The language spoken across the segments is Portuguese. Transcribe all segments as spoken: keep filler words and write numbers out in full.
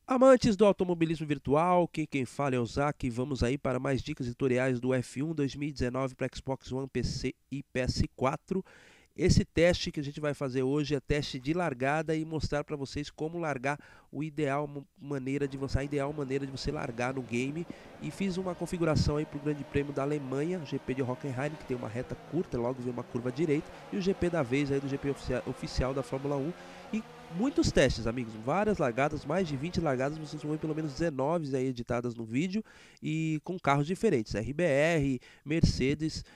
Amantes do automobilismo virtual, quem quem fala é o Zac, e vamos aí para mais dicas e tutoriais do F um dois mil e dezenove para Xbox One, P C e P S quatro. Esse teste que a gente vai fazer hoje é teste de largada e mostrar para vocês como largar o ideal maneira de você, a ideal maneira de você largar no game. E fiz uma configuração aí para o Grande Prêmio da Alemanha, o G P de Hockenheim, que tem uma reta curta, logo vem uma curva direita, e o G P da vez aí do G P oficial, oficial da Fórmula um. E muitos testes, amigos, várias largadas, mais de vinte largadas, vocês vão ver pelo menos dezenove aí editadas no vídeo e com carros diferentes, R B R, Mercedes,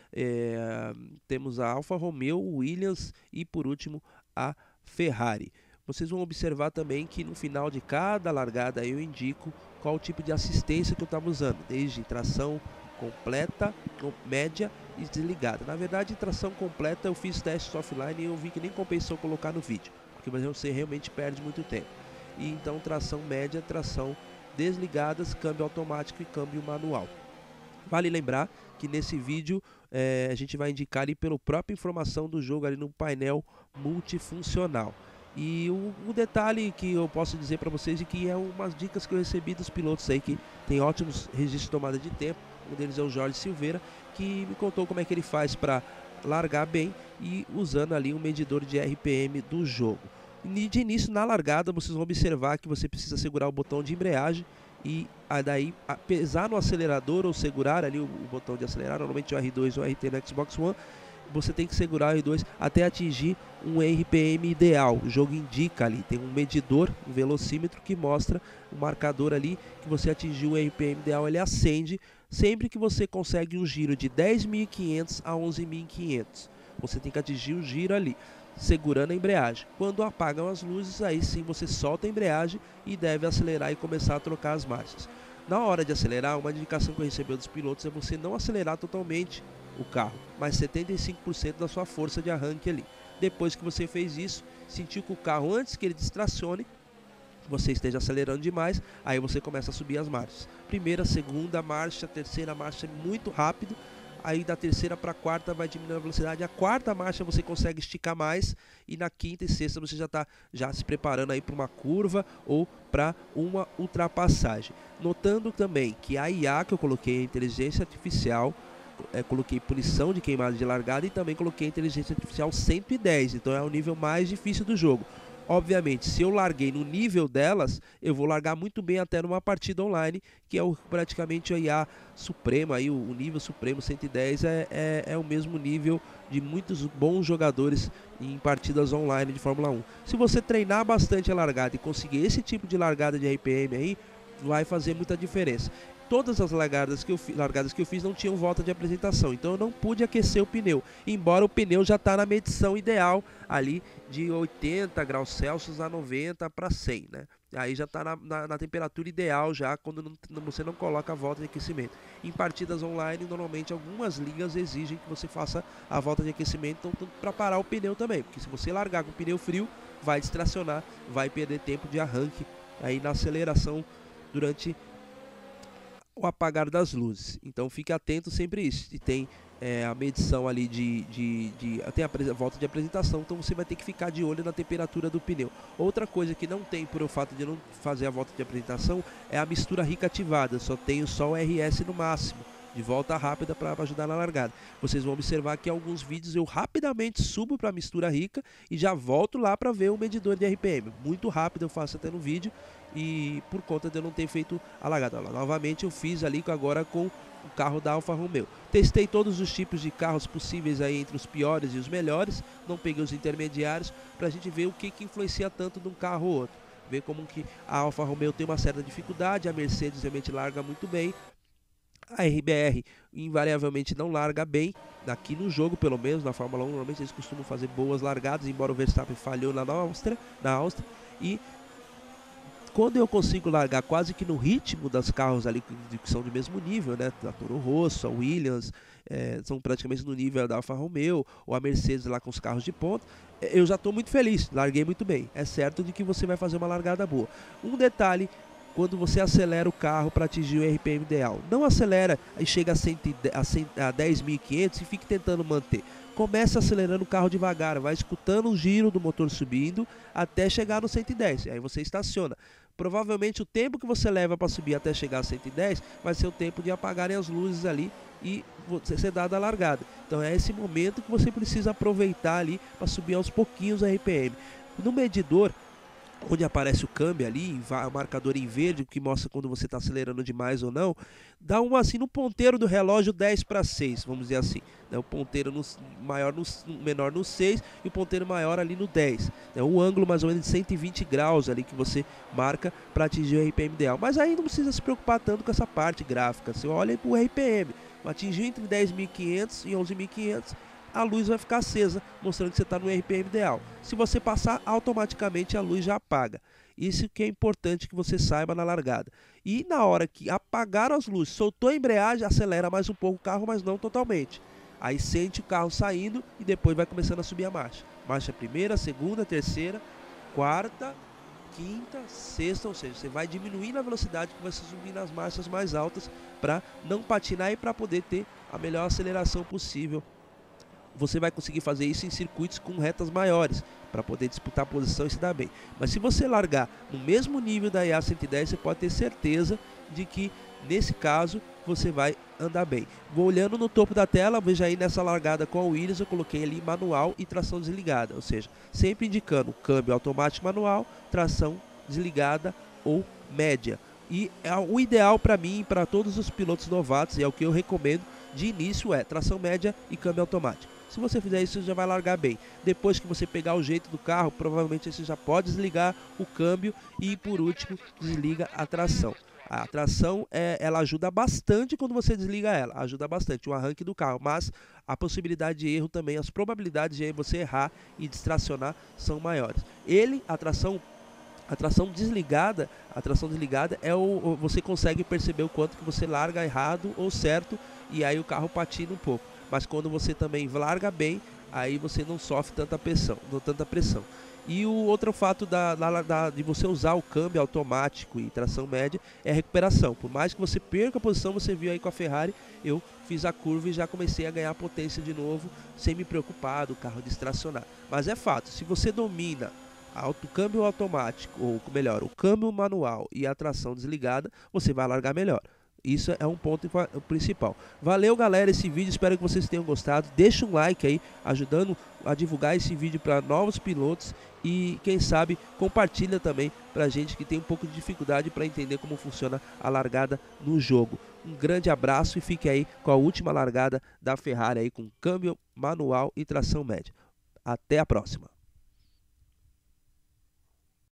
é, temos a Alfa Romeo, Williams e por último a Ferrari. Vocês vão observar também que no final de cada largada eu indico qual o tipo de assistência que eu estava usando, desde tração completa, média e desligada. Na verdade, tração completa eu fiz testes offline e eu vi que nem compensou colocar no vídeo, porque você realmente perde muito tempo. E então tração média, tração desligadas, câmbio automático e câmbio manual. Vale lembrar que nesse vídeo é, a gente vai indicar ali pela própria informação do jogo ali no painel multifuncional. E o, o detalhe que eu posso dizer para vocês é que é umas dicas que eu recebi dos pilotos aí que tem ótimos registros de tomada de tempo. Um deles é o Jorge Silveira, que me contou como é que ele faz para largar bem e usando ali um medidor de R P M do jogo. E de início, na largada, vocês vão observar que você precisa segurar o botão de embreagem e daí pesar no acelerador ou segurar ali o, o botão de acelerar, normalmente o R dois ou o R T no Xbox One. Você tem que segurar o R dois até atingir um R P M ideal. O jogo indica ali, tem um medidor, um velocímetro que mostra o marcador ali que você atingiu o R P M ideal, ele acende sempre que você consegue um giro de dez mil e quinhentos a onze mil e quinhentos. Você tem que atingir o giro ali, segurando a embreagem. Quando apagam as luzes, aí sim você solta a embreagem e deve acelerar e começar a trocar as marchas. Na hora de acelerar, uma indicação que eu recebi dos pilotos é você não acelerar totalmente o carro, mas setenta e cinco por cento da sua força de arranque ali. Depois que você fez isso, sentiu que o carro, antes que ele distracione, você esteja acelerando demais, aí você começa a subir as marchas. Primeira, segunda marcha, terceira marcha é muito rápido. Aí da terceira para a quarta vai diminuindo a velocidade. A quarta marcha você consegue esticar mais. E na quinta e sexta você já está já se preparando aí para uma curva ou para uma ultrapassagem. Notando também que a I A que eu coloquei, a inteligência artificial, é, coloquei punição de queimada de largada e também coloquei inteligência artificial cento e dez. Então é o nível mais difícil do jogo. Obviamente, se eu larguei no nível delas, eu vou largar muito bem até numa partida online, que é o, praticamente a I A suprema, aí, o, o nível supremo cento e dez é, é, é o mesmo nível de muitos bons jogadores em partidas online de Fórmula um. Se você treinar bastante a largada e conseguir esse tipo de largada de R P M aí, vai fazer muita diferença. Todas as largadas que, eu, largadas que eu fiz não tinham volta de apresentação, então eu não pude aquecer o pneu, embora o pneu já está na medição ideal ali de oitenta graus Celsius a noventa para cem, né? Aí já está na, na, na temperatura ideal já quando não, você não coloca a volta de aquecimento. Em partidas online, normalmente algumas ligas exigem que você faça a volta de aquecimento então, para parar o pneu também, porque se você largar com o pneu frio, vai distracionar, vai perder tempo de arranque aí na aceleração durante o apagar das luzes. Então fique atento sempre a isso. E tem é, a medição ali de, de, de tem a volta de apresentação, então você vai ter que ficar de olho na temperatura do pneu. Outra coisa que não tem por o fato de não fazer a volta de apresentação é a mistura rica ativada, só tenho só o R S no máximo, de volta rápida para ajudar na largada. Vocês vão observar que em alguns vídeos eu rapidamente subo para a mistura rica e já volto lá para ver o medidor de R P M. Muito rápido eu faço até no vídeo e por conta de eu não ter feito a largada. Novamente eu fiz ali agora com o carro da Alfa Romeo. Testei todos os tipos de carros possíveis aí entre os piores e os melhores, não peguei os intermediários para a gente ver o que, que influencia tanto de um carro ou outro. Ver como que a Alfa Romeo tem uma certa dificuldade, a Mercedes realmente larga muito bem. A R B R invariavelmente não larga bem, aqui no jogo pelo menos, na Fórmula um normalmente eles costumam fazer boas largadas, embora o Verstappen falhou na Áustria, na Áustria e quando eu consigo largar quase que no ritmo das carros ali que são do mesmo nível, né, da Toro Rosso, a Williams, é, são praticamente no nível da Alfa Romeo, ou a Mercedes lá com os carros de ponta, eu já estou muito feliz, larguei muito bem, é certo de que você vai fazer uma largada boa. Um detalhe quando você acelera o carro para atingir o R P M ideal. Não acelera e chega a, cem, a, cem, a dez mil e quinhentos e fique tentando manter. Começa acelerando o carro devagar, vai escutando o giro do motor subindo até chegar no cento e dez, aí você estaciona. Provavelmente o tempo que você leva para subir até chegar a cento e dez vai ser o tempo de apagarem as luzes ali e você ser dado a largada. Então é esse momento que você precisa aproveitar ali para subir aos pouquinhos o R P M. No medidor, onde aparece o câmbio ali, o marcador em verde, que mostra quando você está acelerando demais ou não, dá um assim no ponteiro do relógio dez para seis, vamos dizer assim, né? O ponteiro no, maior no, menor no seis e o ponteiro maior ali no dez, né? Um ângulo mais ou menos de cento e vinte graus ali que você marca para atingir o R P M ideal. Mas aí não precisa se preocupar tanto com essa parte gráfica, você olha para o R P M, atingiu entre dez mil e quinhentos e onze mil e quinhentos, a luz vai ficar acesa, mostrando que você está no R P M ideal. Se você passar, automaticamente a luz já apaga. Isso que é importante que você saiba na largada. E na hora que apagaram as luzes, soltou a embreagem, acelera mais um pouco o carro, mas não totalmente. Aí sente o carro saindo e depois vai começando a subir a marcha. Marcha primeira, segunda, terceira, quarta, quinta, sexta, ou seja, você vai diminuindo a velocidade que vai subir nas marchas mais altas para não patinar e para poder ter a melhor aceleração possível. Você vai conseguir fazer isso em circuitos com retas maiores, para poder disputar a posição e se dar bem. Mas se você largar no mesmo nível da E A cento e dez, você pode ter certeza de que, nesse caso, você vai andar bem. Vou olhando no topo da tela, veja aí nessa largada com a Williams, eu coloquei ali manual e tração desligada, ou seja, sempre indicando câmbio automático manual, tração desligada ou média. E é o ideal para mim, para todos os pilotos novatos, e é o que eu recomendo de início, é tração média e câmbio automático. Se você fizer isso, você já vai largar bem. Depois que você pegar o jeito do carro, provavelmente você já pode desligar o câmbio e, por último, desliga a tração. A tração, é, ela ajuda bastante quando você desliga ela, ajuda bastante o arranque do carro, mas a possibilidade de erro também, as probabilidades de você errar e distracionar são maiores. Ele, a tração A tração desligada, a tração desligada é o, você consegue perceber o quanto que você larga errado ou certo, e aí o carro patina um pouco. Mas quando você também larga bem, aí você não sofre tanta pressão, não tanta pressão. E o outro fato da, da, da, de você usar o câmbio automático e tração média é a recuperação. Por mais que você perca a posição, você viu aí com a Ferrari, eu fiz a curva e já comecei a ganhar potência de novo, sem me preocupar do carro distracionar. Mas é fato, se você domina o câmbio automático, ou melhor, o câmbio manual e a tração desligada, você vai largar melhor. Isso é um ponto principal. Valeu, galera, esse vídeo, espero que vocês tenham gostado. Deixa um like aí, ajudando a divulgar esse vídeo para novos pilotos. E quem sabe compartilha também para gente que tem um pouco de dificuldade para entender como funciona a largada no jogo. Um grande abraço e fique aí com a última largada da Ferrari aí, com câmbio manual e tração média. Até a próxima.